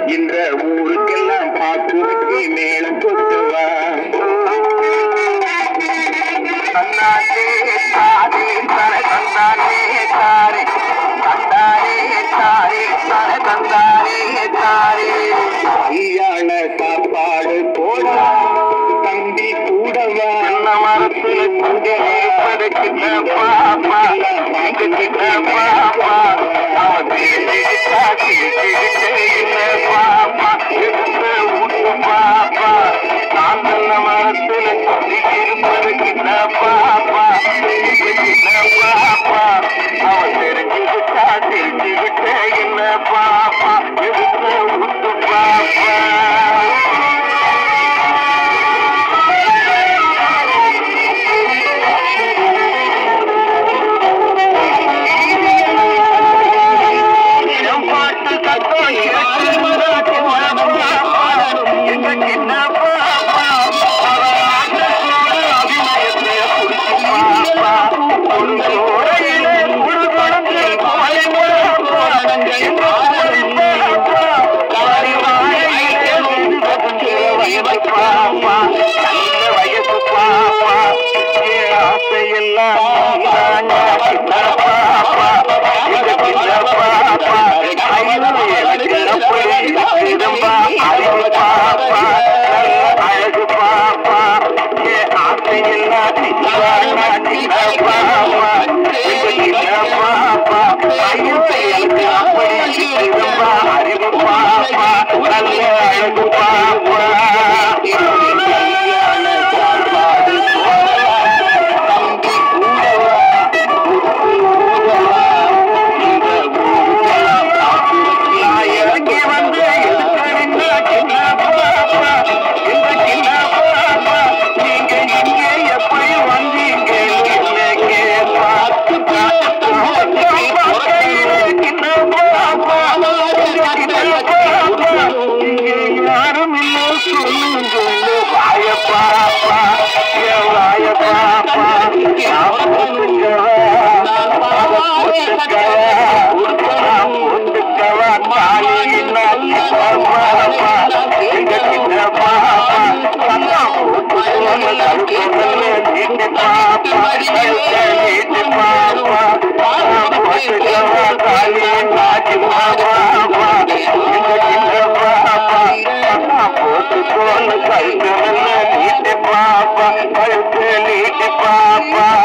இந்த ஊருக்கெல்லாம் பாக்கு வச்சு மேளம் கொட்டுவா. தந்தானே தாரே தன தந்தானே தாரே தந்தானே தாரே தன தந்தானே தாரே. ஈயான சாப்பாடு போடா தம்பி கூடவா. மரத்துல குஞ்சு கிட்ட பாப்பா கிட்ட பாப்பா அவன் பாப்பா எடுத்து விட்டு பாப்பா. நான் நல்ல மரத்துல சுத்தி இருப்பது கிட்ட பாப்பா கிட்ட பாப்பா அவன் தெரிஞ்சுக்கிட்டா தெரிஞ்சுக்கிட்டே என்ன பாப்பா எடுத்து விட்டு பாப்பா. அழகு பாப்பா அறிவு பாப்பா நல்ல அழகு பாப்பா. Papa,